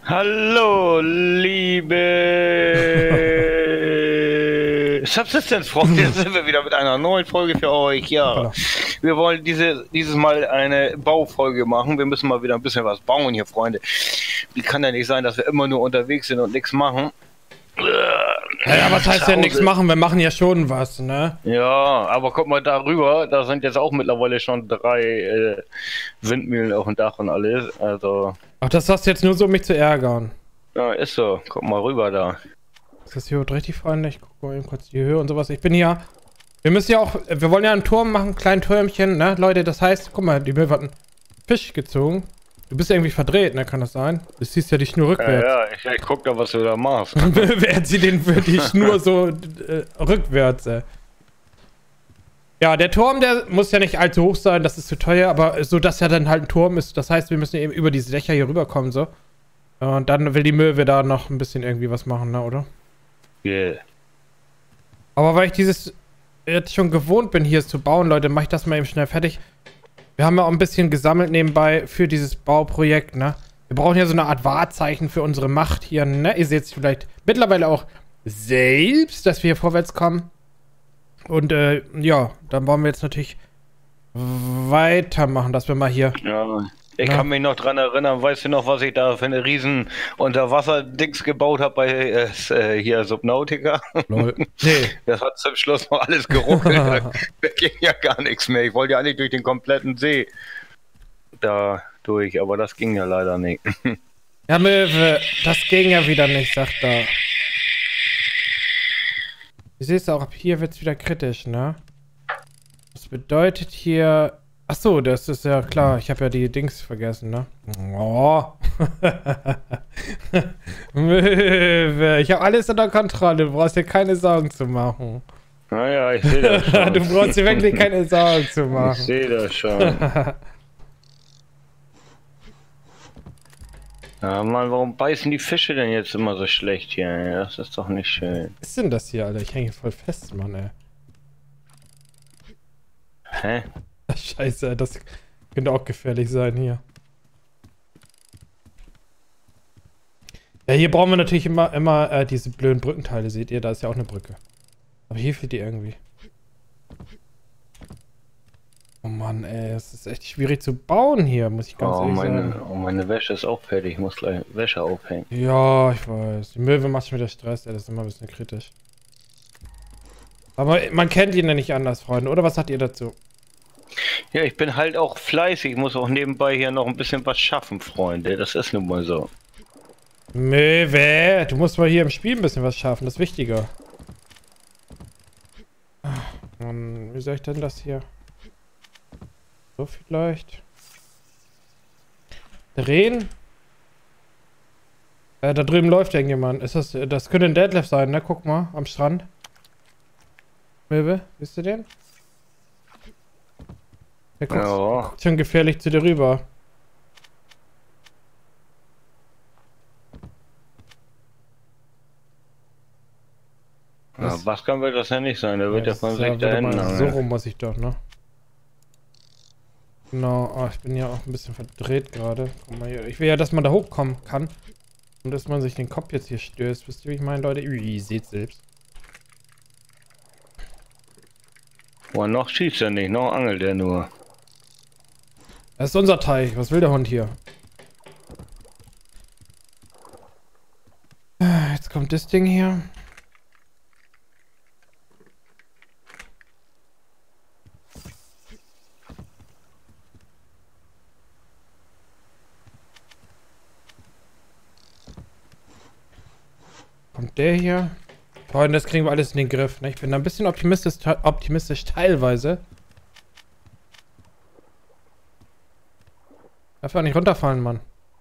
Hallo, liebe Subsistenzfreunde, jetzt sind wir wieder mit einer neuen Folge für euch. Ja, Hoppala. wir wollen dieses Mal eine Baufolge machen. Wir müssen mal wieder ein bisschen was bauen hier, Freunde. Wie kann ja nicht sein, dass wir immer nur unterwegs sind und nichts machen? Ja, was heißt ja nichts Hause. machen? Wir machen ja schon was, ne? Ja, aber guck mal darüber, da sind jetzt auch mittlerweile schon 3 Windmühlen auf dem Dach und alles. Also, Ach, das sagst du jetzt nur so, um mich zu ärgern. ja, ist so. Guck mal rüber da. Ist das hier richtig, Freunde? Ich gucke mal eben kurz die Höhe und sowas. Ich bin hier. Wir müssen ja auch. Wir wollen ja einen Turm machen, einen kleinen Türmchen, ne? Leute, das heißt, guck mal, die Möwe hat einen Fisch gezogen. Du bist irgendwie verdreht, ne? Kann das sein? Du ziehst ja die Schnur rückwärts. Ich guck da, was du da machst. Wer zieht den für die Schnur so rückwärts, Ja, der Turm, der muss ja nicht allzu hoch sein, das ist zu teuer, aber so, dass er dann halt ein Turm ist. Das heißt, wir müssen eben über diese Dächer hier rüberkommen, so. Und dann will die Möwe da noch ein bisschen irgendwie was machen, ne, oder? Yeah. Aber weil ich dieses jetzt schon gewohnt bin, hier zu bauen, Leute, mache ich das mal eben schnell fertig. Wir haben ja auch ein bisschen gesammelt nebenbei für dieses Bauprojekt, ne? Wir brauchen ja so eine Art Wahrzeichen für unsere Macht hier, ne? Ihr seht es vielleicht mittlerweile auch selbst, dass wir hier vorwärts kommen. Und, ja, dann wollen wir jetzt natürlich weitermachen, dass wir mal hier... Ja, ich Ja. kann mich noch dran erinnern, weißt du noch, was ich da für eine riesen Unterwasser-Dings gebaut habe bei hier Subnautica? Lol. Nee. Das hat zum Schluss noch alles geruckelt. Da ging ja gar nichts mehr. Ich wollte ja eigentlich durch den kompletten See da durch, aber das ging ja leider nicht. Ja, Möwe, das ging ja wieder nicht, sagt er. Du siehst auch, ab hier wird's wieder kritisch, ne? Das bedeutet hier... Ach so, das ist ja klar. Ich habe ja die Dings vergessen, ne? Oh. Möwe, ich habe alles unter Kontrolle. Du brauchst dir keine Sorgen zu machen. Naja, ich sehe das schon. Du brauchst dir wirklich keine Sorgen zu Ich machen. sehe das schon. Ja, Mann, warum beißen die Fische denn jetzt immer so schlecht hier? Das ist doch nicht schön. Was ist denn das hier, Alter? Ich hänge hier voll fest, Mann, ey. Hä? Scheiße, das könnte auch gefährlich sein hier. Ja, hier brauchen wir natürlich immer diese blöden Brückenteile, seht ihr? Da ist ja auch eine Brücke. Aber hier fehlt die irgendwie. Oh Mann, ey, es ist echt schwierig zu bauen hier, muss ich ganz ehrlich sagen. Meine Wäsche ist auch fertig. Ich muss gleich Wäsche aufhängen. Ja, ich weiß. Die Möwe macht schon wieder Stress, ey, das ist immer ein bisschen kritisch. Aber man kennt ihn ja nicht anders, Freunde, oder? Was sagt ihr dazu? Ja, ich bin halt auch fleißig. Ich muss auch nebenbei hier noch ein bisschen was schaffen, Freunde. Das ist nun mal so. Möwe, du musst mal hier im Spiel ein bisschen was schaffen, das ist wichtiger. Ach, Mann, wie soll ich denn das hier? So vielleicht. Drehen? Da drüben läuft irgendjemand. Ist das könnte ein Deadlift sein, ne? Guck mal, am Strand. Möwe, siehst du den? Der guckt schon gefährlich zu dir rüber. Ja, was kann das ja nicht sein? Da wird ja von sich da warte hinten. mal, so rum muss ich doch, ne? Genau, oh, ich bin ja auch ein bisschen verdreht gerade. Guck mal hier. Ich will ja, dass man da hochkommen kann. Und dass man sich den Kopf jetzt hier stößt. Wisst ihr, wie ich meine, Leute? Ihr seht selbst. Oh, noch schießt er nicht, noch angelt er nur. Das ist unser Teich. Was will der Hund hier? Jetzt kommt das Ding hier. Kommt der hier? Freunde, das kriegen wir alles in den Griff. Ne? Ich bin da ein bisschen optimistisch teilweise. Darf ja nicht runterfallen, Mann.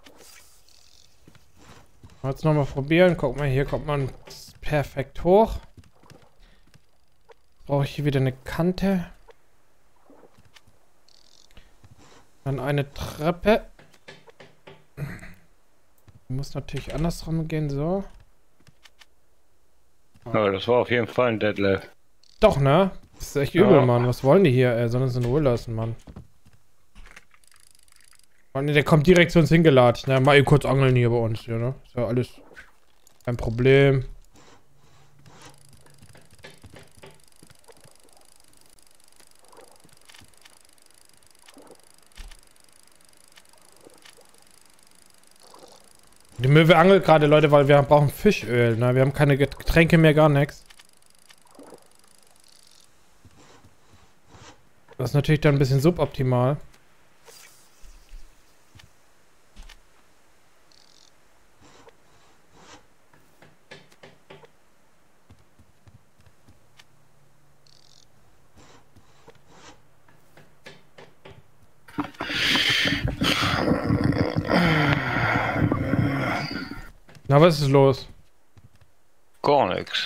Jetzt nochmal probieren. Guck mal, hier kommt man perfekt hoch. Brauche ich hier wieder eine Kante. Dann eine Treppe. Muss natürlich andersrum gehen, so. Ja, das war auf jeden Fall ein Deadlift. Doch, ne? Das ist echt übel, Ja. Mann. Was wollen die hier, ey? Sollen uns in Ruhe lassen, Mann. Und der kommt direkt zu uns hingelatscht, ne? Mal eben kurz angeln hier bei uns, ja, ne? Ist ja alles kein Problem. Die Möwe angelt gerade, Leute, weil wir brauchen Fischöl, ne? Wir haben keine Getränke mehr, gar nichts. Das ist natürlich dann ein bisschen suboptimal. Na, was ist los? Gar nichts.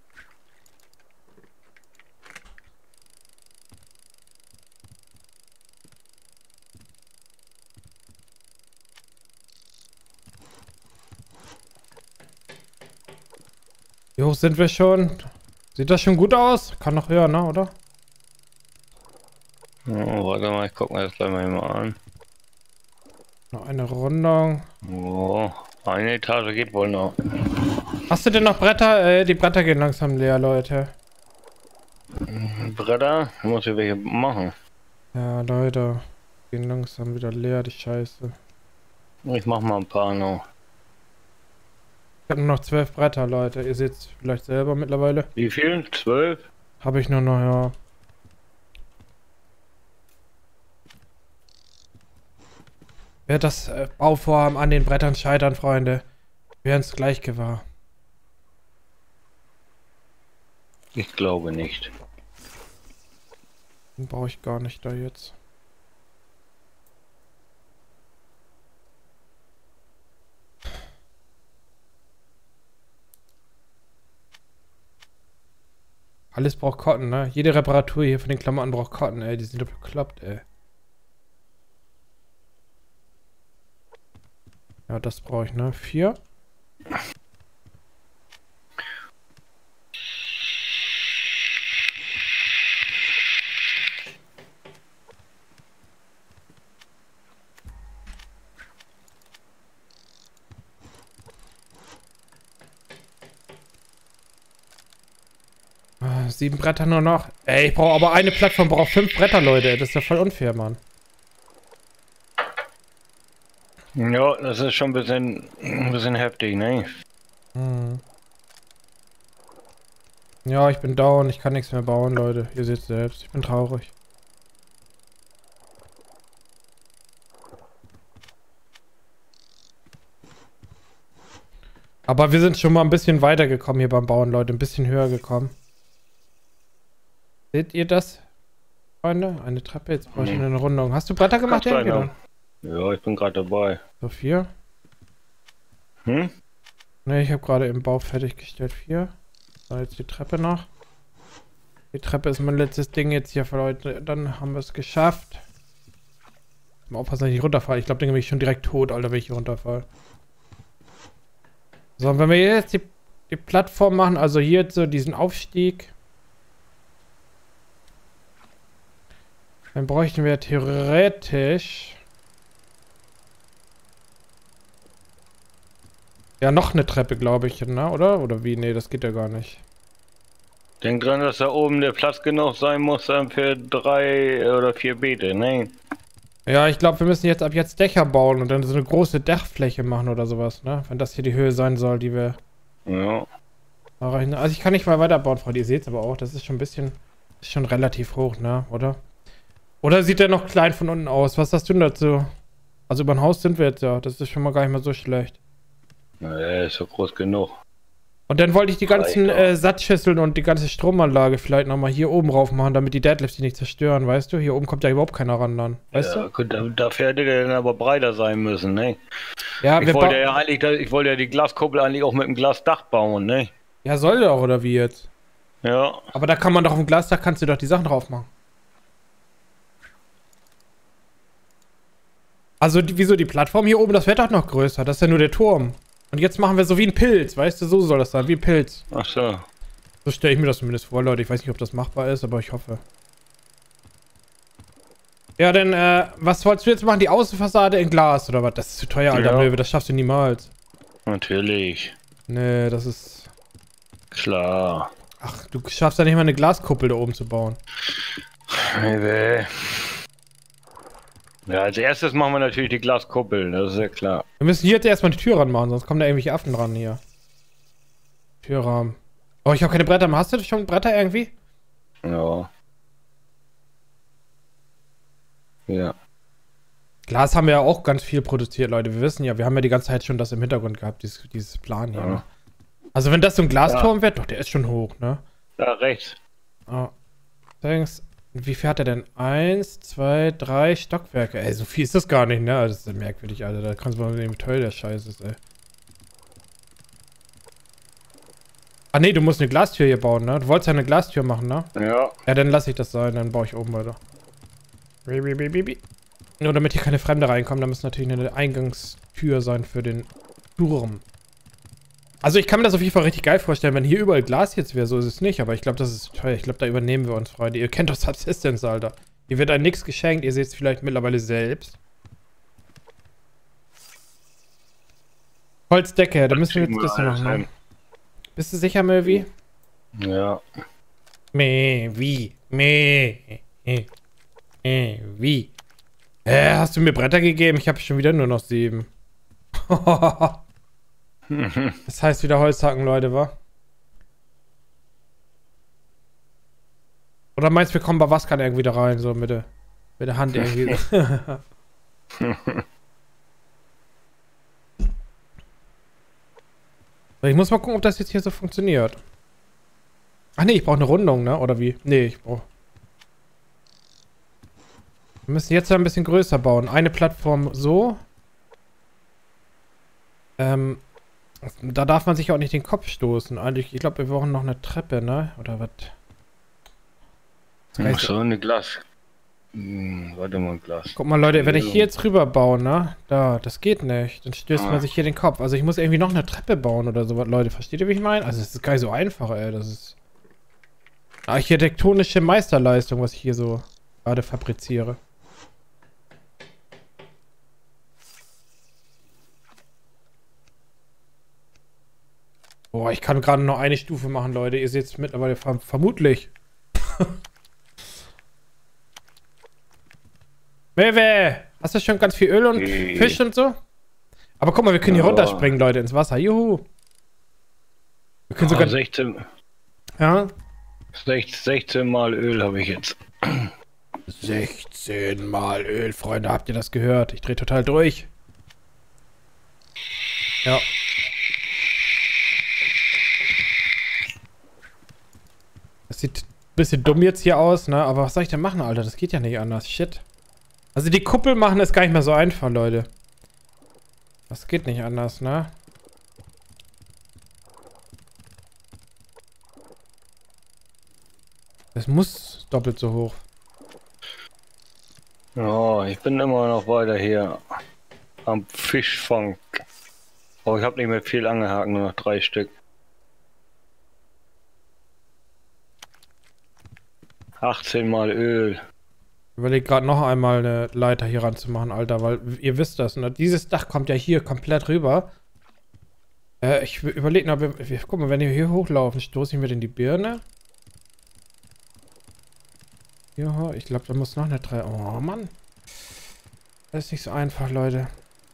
Wie hoch sind wir schon? Sieht das schon gut aus? Kann noch höher, ne, oder? Oh, warte mal, ich guck mir das gleich mal an. Noch eine Rundung. Oh, eine Etage geht wohl noch. Hast du denn noch Bretter? Die Bretter gehen langsam leer, Leute. Bretter? Muss ich welche machen? Ja, Leute. Gehen langsam wieder leer, die Scheiße. Ich mach mal ein paar noch. Ich hab nur noch 12 Bretter, Leute. Ihr seht's vielleicht selber mittlerweile. Wie viel? 12? Habe ich nur noch, ja. Wird das Bauvorhaben an den Brettern scheitern, Freunde? Wir werden es gleich gewahr. Ich glaube nicht. Den brauche ich gar nicht da jetzt. Alles braucht Cotton, ne? Jede Reparatur hier von den Klamotten braucht Cotton, ey. Die sind doch bekloppt, ey. Ja, das brauche ich, ne? 4. Ah, 7 Bretter nur noch. Ey, ich brauche aber eine Plattform, braucht 5 Bretter, Leute. Das ist ja voll unfair, Mann. Ja, das ist schon ein bisschen heftig, ne? Hm. Ja, ich bin down. Ich kann nichts mehr bauen, Leute. Ihr seht selbst. Ich bin traurig. Aber wir sind schon mal ein bisschen weiter gekommen hier beim Bauen, Leute. Ein bisschen höher gekommen. Seht ihr das, Freunde? Eine Treppe. Jetzt brauche ich eine Rundung. Hast du Bretter gemacht, Herr? Ja, ich bin gerade dabei. So, 4. Hm? Ne, ich habe gerade im Bau fertiggestellt. 4. So, jetzt die Treppe noch. Die Treppe ist mein letztes Ding jetzt hier für heute. Dann haben wir es geschafft. Mal aufpassen, dass ich nicht runterfalle. Ich glaube, dann bin ich schon direkt tot, Alter, wenn ich hier runterfalle. So, und wenn wir jetzt die Plattform machen, also hier jetzt so diesen Aufstieg, dann bräuchten wir theoretisch ja noch eine Treppe, glaube ich, ne? Oder wie? Nee, das geht ja gar nicht. Denk dran, dass da oben der Platz genug sein muss dann für 3 oder 4 Beete, ne? Ja, ich glaube, wir müssen jetzt ab jetzt Dächer bauen und dann so eine große Dachfläche machen oder sowas, ne? Wenn das hier die Höhe sein soll, die wir Ja. erreichen. Also ich kann nicht mal weiterbauen, Freunde. Ihr seht es aber auch, das ist schon ein bisschen, ist schon relativ hoch, ne? Oder? Oder sieht der noch klein von unten aus? Was hast du denn dazu? Also über ein Haus sind wir jetzt ja. Das ist schon mal gar nicht mal so schlecht. Na, der ist so groß genug. Und dann wollte ich die ganzen Satzschüsseln und die ganze Stromanlage vielleicht nochmal hier oben rauf machen, damit die Deadlifts die nicht zerstören, weißt du? Hier oben kommt ja überhaupt keiner ran dann, weißt Ja, du? gut, dafür hätte der dann aber breiter sein müssen, ne? Ja, Ich wollte ja die Glaskuppel eigentlich auch mit dem Glasdach bauen, ne? Ja, soll der auch, oder wie jetzt? Ja. Aber da kann man doch auf dem Glasdach, kannst du doch die Sachen drauf machen. Also, wieso die Plattform hier oben, das wird doch noch größer, das ist ja nur der Turm. Und jetzt machen wir so wie ein Pilz, weißt du, so soll das sein, wie ein Pilz. Ach so. So stelle ich mir das zumindest vor, Leute. Ich weiß nicht, ob das machbar ist, aber ich hoffe. Ja, denn, was wolltest du jetzt machen? Die Außenfassade in Glas, oder was? Das ist zu teuer, alter Möwe. Das schaffst du niemals. Natürlich. Nee, das ist... Klar. Ach, du schaffst ja nicht mal eine Glaskuppel da oben zu bauen. Nee. Ja, als erstes machen wir natürlich die Glaskuppel, das ist ja klar. Wir müssen hier jetzt erstmal die Tür ranmachen, sonst kommen da irgendwelche Affen ran hier. Türrahmen. Oh, ich habe keine Bretter mehr. Hast du schon Bretter irgendwie? Ja. Ja. Glas haben wir ja auch ganz viel produziert, Leute. Wir wissen ja, wir haben ja die ganze Zeit schon das im Hintergrund gehabt, dieses Plan hier. Ja. Ne? Also wenn das so ein Glasturm wird, doch, der ist schon hoch, ne? Da rechts. Oh. Thanks. Wie viel hat er denn? 1, 2, 3 Stockwerke. Ey, so viel ist das gar nicht, ne? Das ist ja merkwürdig, Alter. Da kannst du mal sehen, wie teuer der Scheiß ist, ey. Ah, ne, du musst eine Glastür hier bauen, ne? Du wolltest ja eine Glastür machen, ne? Ja. Ja, dann lasse ich das sein. Dann baue ich oben weiter. Nur damit hier keine Fremde reinkommen, da muss natürlich eine Eingangstür sein für den Turm. Also ich kann mir das auf jeden Fall richtig geil vorstellen, wenn hier überall Glas jetzt wäre, so ist es nicht, aber ich glaube, das ist teuer. Ich glaube, da übernehmen wir uns, Freunde. Ihr kennt doch Subsistence, Alter. Hier wird einem nichts geschenkt, ihr seht es vielleicht mittlerweile selbst. Holzdecke, da müssen wir jetzt das noch machen. Bist du sicher, Möwi? Ja. Wie? Wie? Hast du mir Bretter gegeben? Ich habe schon wieder nur noch 7. Das heißt wieder Holzhacken, Leute, wa? Oder meinst du, wir kommen bei Waskan irgendwie da rein, so mit der Hand irgendwie. Ich muss mal gucken, ob das jetzt hier so funktioniert. Ach nee, ich brauche eine Rundung, ne? Oder wie? Nee, ich brauche... Wir müssen jetzt ein bisschen größer bauen. Eine Plattform so. Da darf man sich auch nicht den Kopf stoßen. Eigentlich, ich glaube, wir brauchen noch eine Treppe, ne? Oder was? Ach so, eine Glas. Warte mal, Glas. Guck mal, Leute, wenn ich hier jetzt rüber baue, ne? Da, das geht nicht. Dann stößt man sich hier den Kopf. Also ich muss irgendwie noch eine Treppe bauen oder sowas, Leute. Versteht ihr, wie ich meine? Also es ist gar nicht so einfach, ey. Das ist architektonische Meisterleistung, was ich hier so gerade fabriziere. Boah, ich kann gerade noch eine Stufe machen, Leute. Ihr seht es mittlerweile vermutlich. Mewe, hast du schon ganz viel Öl und Fisch und so? Aber guck mal, wir können hier runterspringen, Leute, ins Wasser. Juhu. Wir können sogar... 16. Ja? 16 mal Öl habe ich jetzt. 16 mal Öl, Freunde. Habt ihr das gehört? Ich drehe total durch. Ja. Das sieht ein bisschen dumm jetzt hier aus, ne? Aber was soll ich denn machen, Alter? Das geht ja nicht anders. Shit. Also die Kuppel machen ist gar nicht mehr so einfach, Leute. Das geht nicht anders, ne? Es muss doppelt so hoch. Ja, ich bin immer noch weiter hier am Fischfang. Oh, ich habe nicht mehr viel Angelhaken, nur noch 3 Stück. 18 mal Öl. Ich überlege gerade noch einmal eine Leiter hier ranzumachen, Alter, weil ihr wisst das, ne? Dieses Dach kommt ja hier komplett rüber. Ich überlege noch, guck mal, wenn wir hier hochlaufen, stoßen wir denn die Birne? Ja, ich glaube, da muss noch eine 3. Oh, Mann. Das ist nicht so einfach, Leute.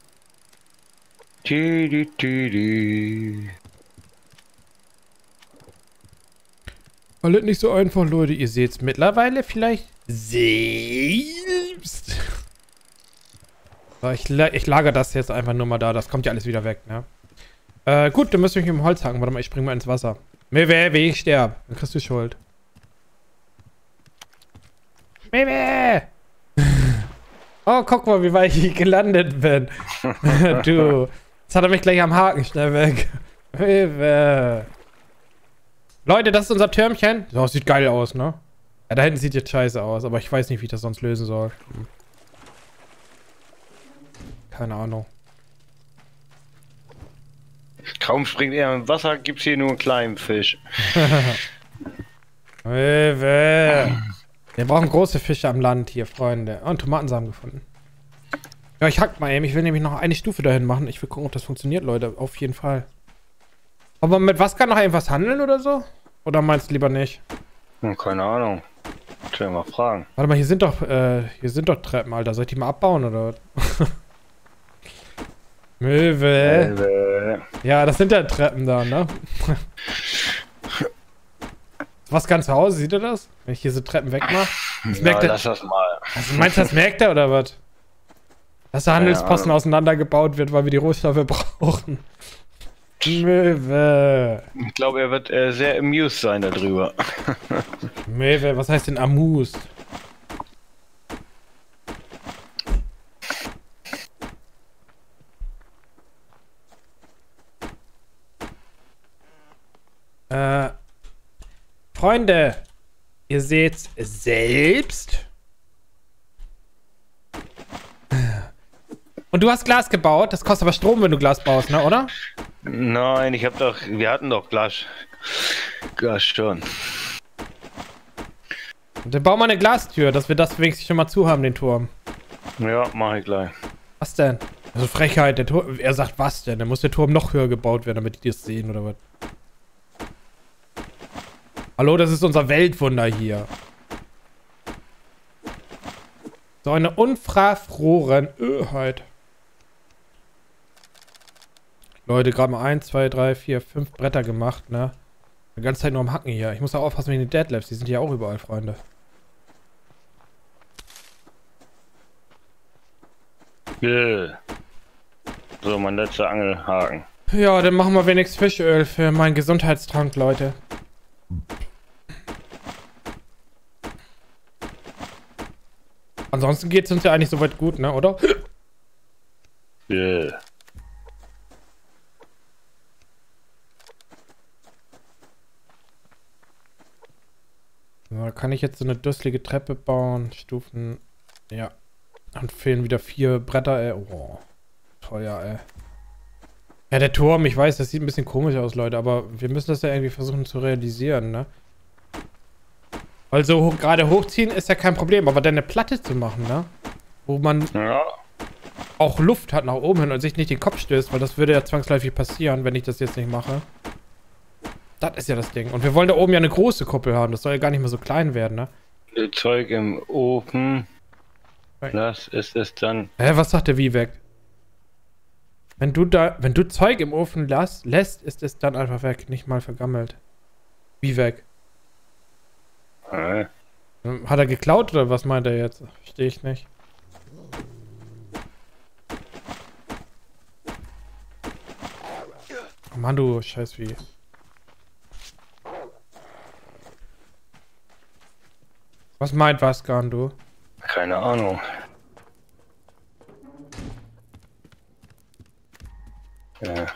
Alles nicht so einfach, Leute. Ihr seht es mittlerweile vielleicht selbst. So, ich lagere das jetzt einfach nur mal da. Das kommt ja alles wieder weg, ne? Gut, dann müssen wir mich mit dem Holz haken. Warte mal, ich spring mal ins Wasser. Mewe, wie ich sterbe. Dann kriegst du Schuld. Mewe! Oh, guck mal, wie weit ich gelandet bin. Du. Jetzt hat er mich gleich am Haken. Schnell weg. Mewe. Leute, das ist unser Türmchen. So, sieht geil aus, ne? Ja, da hinten sieht jetzt scheiße aus, aber ich weiß nicht, wie ich das sonst lösen soll. Keine Ahnung. Kaum springt er im Wasser, gibt's hier nur einen kleinen Fisch. Wir brauchen große Fische am Land hier, Freunde. Und Tomatensamen gefunden. Ja, ich hack mal eben. Ich will nämlich noch eine Stufe dahin machen. Ich will gucken, ob das funktioniert, Leute. Auf jeden Fall. Aber mit was kann noch irgendwas handeln oder so? Oder meinst du lieber nicht? Keine Ahnung. Ich will mal fragen. Warte mal, hier sind doch Treppen, Alter. Soll ich die mal abbauen, oder was? Möwe. Ja, das sind ja Treppen da, ne? Was kann zu Hause, sieht er das? Wenn ich hier so Treppen wegmache? Ja, lass das mal. Also meinst du, das merkt er, oder was? Dass der Handelsposten auseinandergebaut wird, weil wir die Rohstoffe brauchen. Möwe. Ich glaube, er wird sehr amused sein darüber. Möwe, was heißt denn amused? Freunde, ihr seht's selbst. Und du hast Glas gebaut? Das kostet aber Strom, wenn du Glas baust, ne, oder? Nein, wir hatten doch Glas schon. Dann bau mal eine Glastür, dass wir das wenigstens schon mal zu haben, den Turm. Ja, mach ich gleich. Was denn? Also Frechheit, der Turm, er sagt was denn? Dann muss der Turm noch höher gebaut werden, damit die das sehen, oder was? Hallo, das ist unser Weltwunder hier. So eine unverfroren Öheit. Leute, gerade mal 1, 2, 3, 4, 5 Bretter gemacht, ne? Die ganze Zeit nur am Hacken hier. Ich muss auch aufpassen mit den Deadlifts, die sind ja auch überall, Freunde. Yeah. So, mein letzter Angelhaken. Ja, dann machen wir wenigstens Fischöl für meinen Gesundheitstrank, Leute. Ansonsten geht es uns ja eigentlich soweit gut, ne, oder? Yeah. So, kann ich jetzt so eine dusselige Treppe bauen? Stufen. Ja. Und fehlen wieder 4 Bretter, ey. Oh. Teuer, ey. Ja, der Turm, ich weiß, das sieht ein bisschen komisch aus, Leute, aber wir müssen das ja irgendwie versuchen zu realisieren, ne? Also gerade hochziehen ist ja kein Problem, aber dann eine Platte zu machen, ne? Wo man auch Luft hat nach oben hin und sich nicht den Kopf stößt, weil das würde ja zwangsläufig passieren, wenn ich das jetzt nicht mache. Das ist ja das Ding. Und wir wollen da oben ja eine große Kuppel haben, das soll ja gar nicht mehr so klein werden, ne? Zeug im Ofen. Das ist es dann. Hä, was sagt der Vivek? Wenn du Zeug im Ofen lässt, ist es dann einfach weg, nicht mal vergammelt. Vivek. Hat er geklaut oder was meint er jetzt? Verstehe ich nicht. Oh Mann, du Scheißvieh. Was meint Vaskan, du? Keine Ahnung. Ja.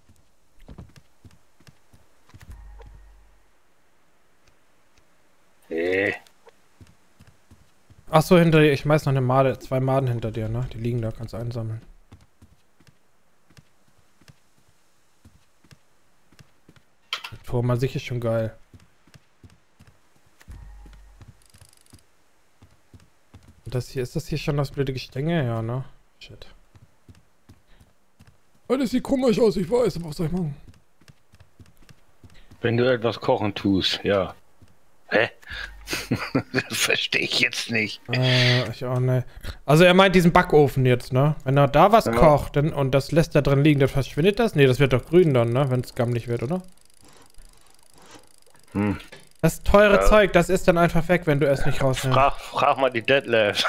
Achso, hinter dir. Ich schmeiß noch eine Made, 2 Maden hinter dir, ne? Die liegen da, kannst du einsammeln. Der Turm an sich ist schon geil. Und das hier, ist das hier schon das blöde Gestänge? Ja, ne? Shit. Das sieht komisch aus, ich weiß, aber was soll ich machen? Wenn du etwas kochen tust, ja. Hä? Das verstehe ich jetzt nicht. Ich auch nicht. Also er meint diesen Backofen jetzt, ne? Wenn er da was kocht und das lässt da drin liegen, dann verschwindet das? Ne, das wird doch grün dann, ne? Wenn es gammelig wird, oder? Hm. Das teure Zeug, das ist dann einfach weg, wenn du es nicht rausnimmst. Frag mal die Deadlifts.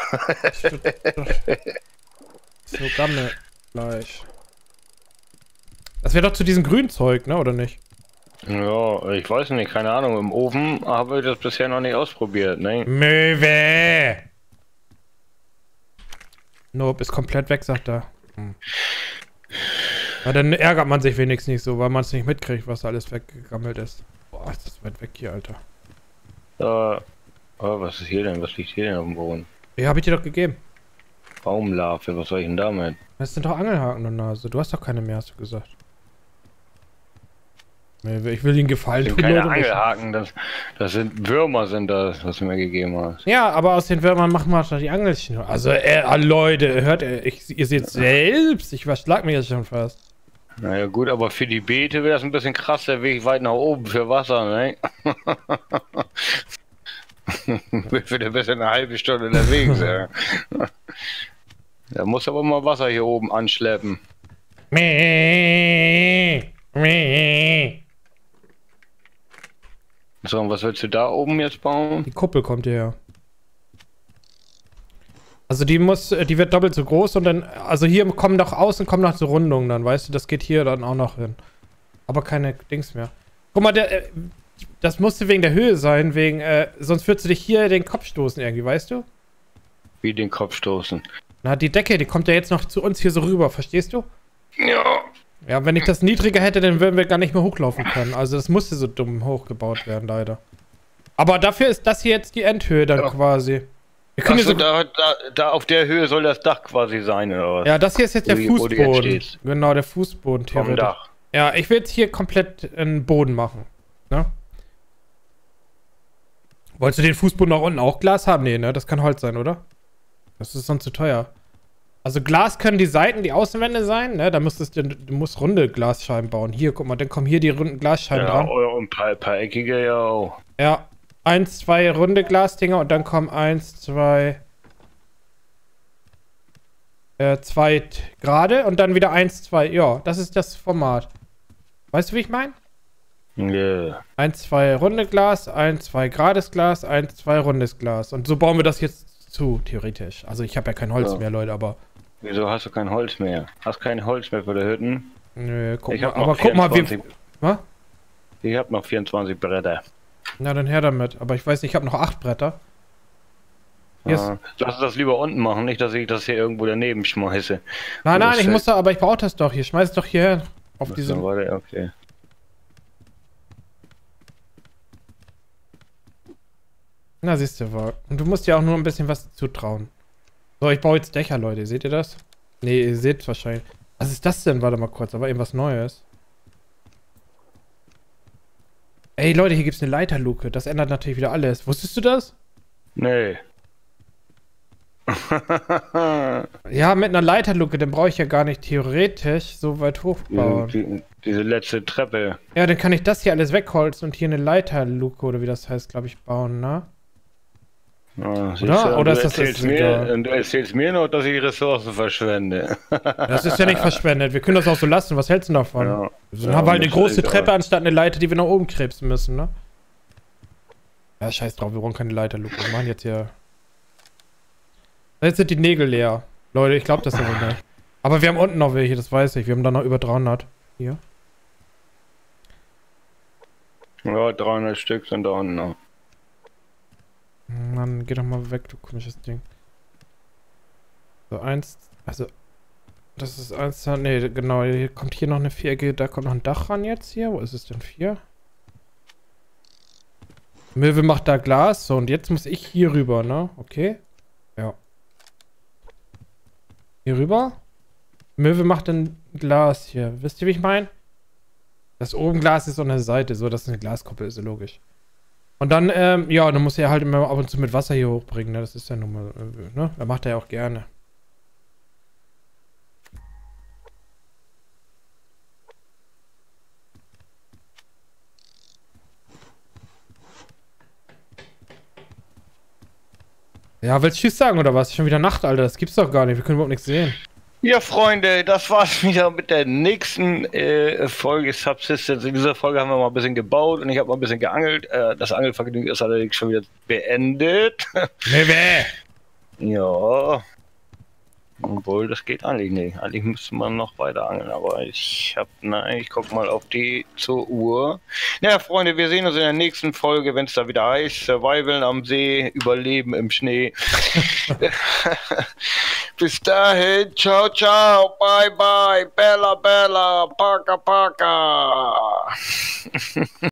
So Gammelfleisch. Das wäre doch zu diesem Grünzeug, ne? Oder nicht? Ja, ich weiß nicht, keine Ahnung. Im Ofen habe ich das bisher noch nicht ausprobiert, ne? Möwe! Nope, ist komplett weg, sagt er. Ja, dann ärgert man sich wenigstens nicht so, weil man es nicht mitkriegt, was alles weggegammelt ist. Boah, ist das weit weg hier, Alter. Oh, was ist hier denn? Was liegt hier denn auf dem Boden? Ja, hab ich dir doch gegeben. Baumlarve, was soll ich denn damit? Das sind doch Angelhaken, du Nase. Du hast doch keine mehr, hast du gesagt. Ich will ihnen Gefallen Das tun, sind keine Leute, nicht. Angelhaken, das sind Würmer, sind das, was du mir gegeben hast. Ja, aber aus den Würmern machen wir doch die Angelchen. Also, Leute, hört ihr seht selbst, ich verschlag mich jetzt schon fast. Naja gut, aber für die Beete wäre das ein bisschen krass, der Weg weit nach oben für Wasser, ne? Für ein bisschen eine halbe Stunde unterwegs, ja. Da muss aber mal Wasser hier oben anschleppen. So, und was willst du da oben jetzt bauen? Die Kuppel kommt hierher. Also die wird doppelt so groß und dann, also hier kommen noch außen, kommen noch so Rundungen dann, weißt du, das geht hier dann auch noch hin. Aber keine Dings mehr. Guck mal, das musste wegen der Höhe sein, sonst würdest du dich hier den Kopf stoßen irgendwie, weißt du? Wie den Kopf stoßen. Na, die Decke, die kommt ja jetzt noch zu uns hier so rüber, verstehst du? Ja. Ja, wenn ich das niedriger hätte, dann würden wir gar nicht mehr hochlaufen können. Also das musste so dumm hochgebaut werden, leider. Aber dafür ist das hier jetzt die Endhöhe dann quasi. Wir können Achso, hier da auf der Höhe soll das Dach quasi sein, oder was? ja, das hier ist jetzt der Wo du jetzt Fußboden. stehst. Genau, der Fußboden Vom theoretisch. Dach. Ja, ich will jetzt hier komplett einen Boden machen. Ne? Wolltest du den Fußboden nach unten auch Glas haben? Nee, ne? Das kann Holz sein, oder? Das ist sonst zu teuer. Also Glas können die Seiten, die Außenwände sein, ne? Da musst du musst runde Glasscheiben bauen. Hier, guck mal, dann kommen hier die runden Glasscheiben Ja, dran. und ein paar eckige ja auch. Ja, 1, 2 runde Glasdinger und dann kommen 1, 2 2 gerade und dann wieder 1, 2. Ja, das ist das Format. Weißt du, wie ich meine? Yeah. 1, 2 runde Glas, 1, 2 gerades Glas, 1, 2 rundes Glas. Und so bauen wir das jetzt zu, theoretisch. Also ich habe ja kein Holz mehr, Leute, aber... Wieso hast du kein Holz mehr? Hast kein Holz mehr für die Hütten? Nö, guck Ich mal, hab noch aber guck mal, 24. Was? Ich hab noch 24 Bretter. Na, dann her damit. Aber ich weiß nicht, ich habe noch 8 Bretter. Hier ist... Lass das lieber unten machen, nicht, dass ich das hier irgendwo daneben schmeiße. Nein, Das nein, ich fällt- muss da, aber ich brauche das doch hier. Schmeiß es doch hier hin. Auf Dann diese... warte, okay. Na, siehst du, wohl. Und du musst ja auch nur ein bisschen was zutrauen. So, ich baue jetzt Dächer, Leute. Seht ihr das? Nee, ihr seht es wahrscheinlich. Was ist das denn? Warte mal kurz, da war irgendwas Neues. Ey, Leute, hier gibt's eine Leiterluke. Das ändert natürlich wieder alles. Wusstest du das? Nee. Ja, mit einer Leiterluke, dann brauche ich ja gar nicht theoretisch so weit hochbauen. Diese letzte Treppe. Ja, dann kann ich das hier alles wegholzen und hier eine Leiterluke, oder wie das heißt, glaube ich, bauen, ne? Ja, siehst Oder? du, Oder du ist das erzählst jetzt egal? mir, und du erzählst mir noch, dass ich Ressourcen verschwende. Das ist ja nicht verschwendet. Wir können das auch so lassen. Was hältst du davon? Ja. Dann haben wir halt eine ist große egal. Treppe anstatt eine Leiter, die wir nach oben krebsen müssen, ne? Ja, scheiß drauf, wir brauchen keine Leiterluke. Wir machen jetzt hier... Jetzt sind die Nägel leer. Leute, ich glaube das aber nicht. Aber wir haben unten noch welche, das weiß ich. Wir haben da noch über 300. Hier. Ja, 300 Stück sind da unten noch. Mann, geh doch mal weg, du komisches Ding. So, 1... Also... Das ist 1... Ne, genau. Hier kommt hier noch eine viereckige... Da kommt noch ein Dach ran jetzt hier. Wo ist es denn? 4? Möwe macht da Glas. So, und jetzt muss ich hier rüber, ne? Okay. Ja. Hier rüber. Möwe macht dann Glas hier. Wisst ihr, wie ich meine? Das oben Glas ist an der Seite, so dass es eine Glaskuppel ist, logisch. Und dann, ja, dann muss er halt immer ab und zu mit Wasser hier hochbringen, ne? Das ist ja nun mal, ne? Das macht er ja auch gerne. Ja, willst du Tschüss sagen oder was? Schon wieder Nacht, Alter. Das gibt's doch gar nicht. Wir können überhaupt nichts sehen. Ja, Freunde, das war's wieder mit der nächsten Folge Subsistence. In dieser Folge haben wir mal ein bisschen gebaut und ich habe mal ein bisschen geangelt. Das Angelvergnügen ist allerdings schon wieder beendet. Möwe! Ja. Obwohl, das geht eigentlich nicht. Eigentlich müsste man noch weiter angeln, aber ich guck mal auf die zur Uhr. Ja, Freunde, wir sehen uns in der nächsten Folge, wenn es da wieder heißt, Survival am See, Überleben im Schnee. Bis dahin, ciao, ciao, bye, bye, bella, bella, paka, paka.